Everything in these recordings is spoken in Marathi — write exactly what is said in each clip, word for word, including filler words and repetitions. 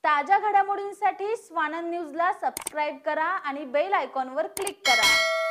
ताज्या घडामोडींसाठी स्वानंद न्यूजला सबस्क्राइब करा आणि बेल आयकॉनवर क्लिक करा।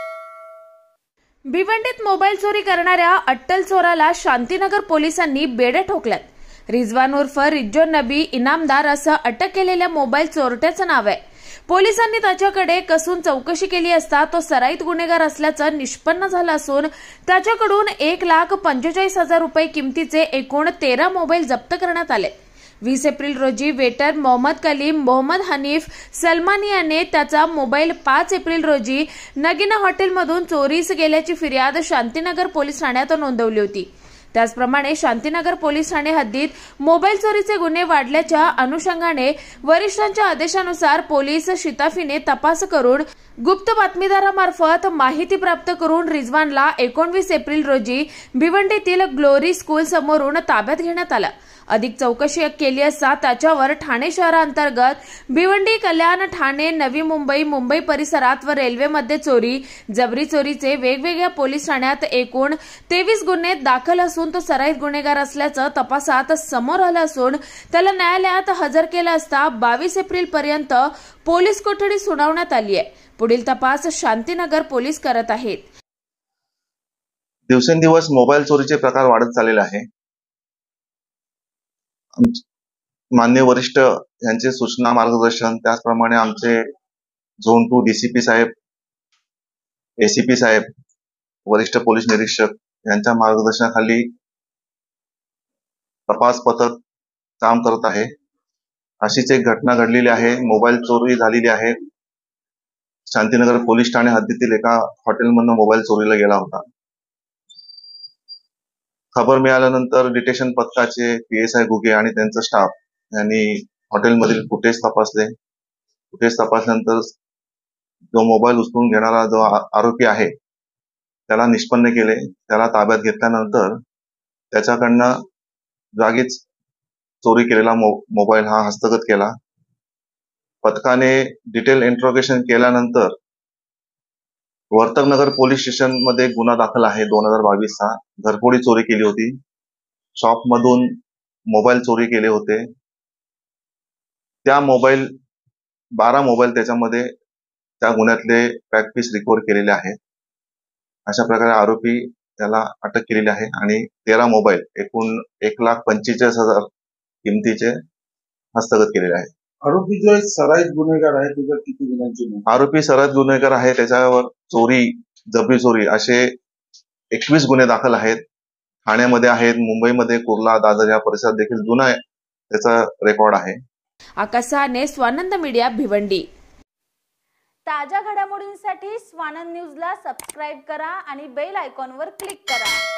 भिवंडीत मोबाईल चोरी करणाऱ्या अट्टल चोराला शांतीनगर पोलिसांनी बेड्या ठोकल्यात। रिजवान उर्फ रिज्जो नबी इनामदार असं अटक केलेल्या मोबाईल चोरट्याचं नाव आहे। पोलिसांनी त्याच्याकडे कसून चौकशी केली असता तो सराईत गुन्हेगार असल्याचं निष्पन्न झालं असून त्याच्याकडून एक लाख पंचेचाळीस हजार रुपये किमतीचे एकूण तेरा मोबाईल जप्त करण्यात आले। वीस एप्रिल रोजी वेटर मोहम्मद कलीम मोहम्मद हनीफ सलमानी याने त्याचा मोबाईल पाच एप्रिल रोजी नगीना हॉटेलमधून चोरीस गेल्याची फिर्याद शांतीनगर पोलीस ठाण्यात नोंदवली होती। त्याचप्रमाणे शांतीनगर पोलीस ठाणे हद्दीत मोबाईल चोरीचे गुन्हे वाढल्याच्या अनुषंगाने वरिष्ठांच्या आदेशानुसार पोलीस शिताफीने तपास करून गुप्त बातमीदारामार्फत माहिती प्राप्त करून रिजवानला एकोणवीस एप्रिल रोजी भिवंडीतील ग्लोरी स्कूल समोरून ताब्यात घेण्यात आलं। अधिक चौकशी केली असता त्याच्यावर ठाणे शहरांतर्गत भिवंडी, कल्याण, ठाणे, नवी मुंबई, मुंबई परिसरात व रेल्वेमध्ये चोरी, जबरी चोरीचे वेगवेगळ्या पोलीस ठाण्यात एकूण तेवीस गुन्हे दाखल असून तो सराईत गुन्हेगार असल्याचं तपासात समोर आलं असून त्याला न्यायालयात हजर केलं असता बावीस एप्रिल पर्यंत पोलीस कोठडी सुनावण्यात आली आहे। पुढील तपास शांतीनगर पोलीस करत आहेत। दिवसेंदिवस मोबाईल चोरीचे प्रकार वाढत चाललेले आहे। मान्य वरिष्ठ यांचे सूचना मार्गदर्शन त्याचप्रमाणे आमचे झोन टू डीसीपी साहेब, एसीपी साहेब, वरिष्ठ पोलीस निरीक्षक यांच्या मार्गदर्शनाखाली तपास पथक काम करत आहे। अशीच एक घटना घडलेली आहे। मोबाईल चोरी झालेली आहे। शांतीनगर पोलीस ठाणे हद्दीतील एका हॉटेलमधून मोबाईल चोरीला गेला होता। खबर मिळाल्यानंतर डिटेक्शन पथकाचे पीएसआय घुगे आणि त्यांचा स्टाफ यांनी हॉटेलमधील फुटेज तपासले। फुटेज तपासल्यानंतर जो मोबाईल उचलून घेणारा जो आरोपी आहे त्याला निष्पन्न केले। त्याला ताब्यात घेतल्यानंतर त्याच्याकडनं जागीच चोरी केलेला मोबाईल हा हस्तगत केला। पथकाने डिटेल इंट्रोगेशन केल्यानंतर वर्तकनगर पोलीस स्टेशन मध्ये गुन्हा दाखल आहे। दोन हजार बावीस चा घरफोडी चोरी केली होती। शॉप मधून मोबाईल चोरी केले होते। त्या मोबाईल बारा मोबाईल त्याच्यामध्ये त्या गुन्ह्यातले पॅक पीस रिकव्हर केलेले आहेत। अशा प्रकारे आरोपी त्याला अटक केलेली आहे आणि तेरा मोबाईल एकूण एक लाख पंचेचाळीस हजार किमतीचे हस्तगत केलेले आहेत। आरोपी जो सराईत गुन्हेगार आहे त्याच्यावर किती गुन्ह्यांची आरोपी सराईत गुन्हेगार आहे। त्याच्यावर चोरी, जबरी चोरी असे एकवीस गुन्हे दाखल आहेत। ठाण्यामध्ये आहेत, मुंबईमध्ये, कुर्ला, दादर या परिसरात देखील जुना त्याचा रेकॉर्ड आहे। आकाशाने स्वानंद मीडिया भिवंडी। ताज्या घडामोडींसाठी स्वानंद न्यूजला सबस्क्राइब करा आणि बेल आयकॉनवर क्लिक करा।